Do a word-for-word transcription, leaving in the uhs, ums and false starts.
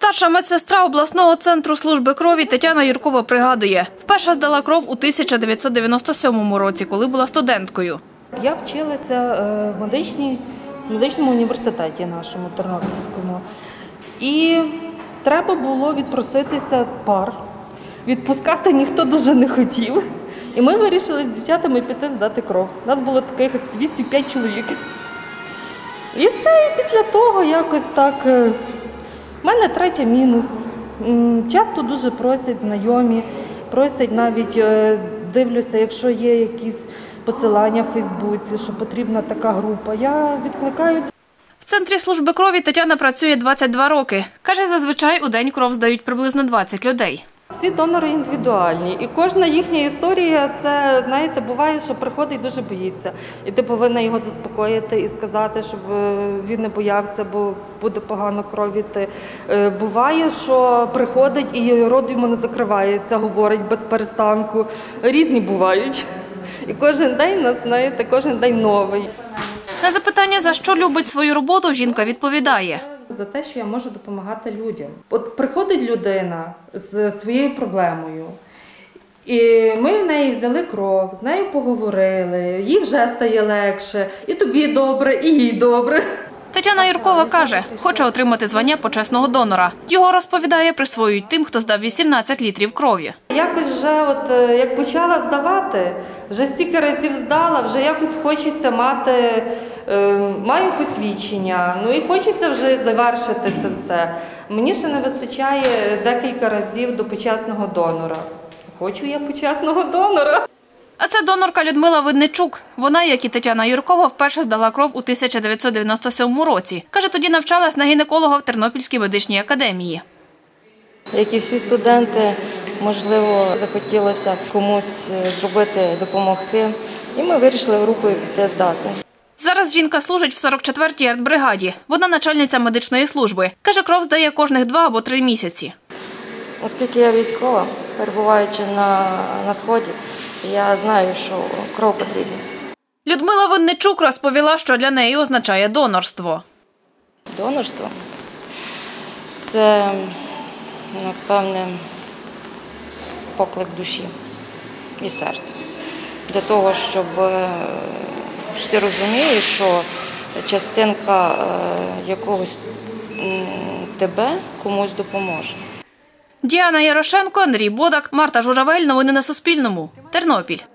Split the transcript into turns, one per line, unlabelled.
Старша медсестра обласного центру служби крові Тетяна Юркова пригадує, вперше здала кров у тисяча дев'ятсот дев'яносто сьомому році, коли була студенткою.
Я вчилася в медичній, медичному університеті нашому Тернопільському. І треба було відпроситися з пар. Відпускати ніхто дуже не хотів. І ми вирішили з дівчатами піти здати кров. Нас було таких як двісті п'ять чоловік. І все, і після того якось так. У мене третя мінус. Часто дуже просять знайомі, просять навіть, дивлюся, якщо є якісь посилання в Фейсбуці, що потрібна така група. Я відкликаюся.
В центрі служби крові Тетяна працює двадцять два роки. Каже, зазвичай у день кров здають приблизно двадцять людей.
Всі донори індивідуальні. І кожна їхня історія, це, знаєте, буває, що приходить і дуже боїться. І ти повинна його заспокоїти і сказати, щоб він не боявся, бо буде погано кров іти. Буває, що приходить і рот йому не закривається, говорить без перестанку. Різні бувають. І кожен день нас, знаєте, кожен день новий.
На запитання, за що любить свою роботу, жінка відповідає.
За те, що я можу допомагати людям. От приходить людина з своєю проблемою, і ми в неї взяли кров, з нею поговорили, їй вже стає легше, і тобі добре, і їй добре.
Тетяна Юркова каже, хоче отримати звання почесного донора. Його, розповідає, присвоюють тим, хто здав вісімнадцять літрів крові.
Якось вже, от, як почала здавати, вже стільки разів здала, вже якось хочеться мати, е, маю посвідчення, ну і хочеться вже завершити це все. Мені ще не вистачає декілька разів до почесного донора. Хочу я почесного донора.
А це донорка Людмила Винничук. Вона, як і Тетяна Юркова, вперше здала кров у тисяча дев'ятсот дев'яносто сьомому році. Каже, тоді навчалась на гінеколога в Тернопільській медичній академії.
Як і всі студенти, можливо, захотілося комусь зробити, допомогти. І ми вирішили групою піти здати.
Зараз жінка служить в сорок четвертій артбригаді. Вона начальниця медичної служби. Каже, кров здає кожних два або три місяці.
Оскільки я військова, перебуваючи на, на Сході, я знаю, що кров потрібна.
Людмила Винничук розповіла, що для неї означає донорство.
Донорство – це, напевне, поклик душі і серця. Для того, щоб що ти розумієш, що частинка якогось тебе комусь допоможе.
Діана Ярошенко, Андрій Бодак, Марта Журавель. Новини на Суспільному. Тернопіль.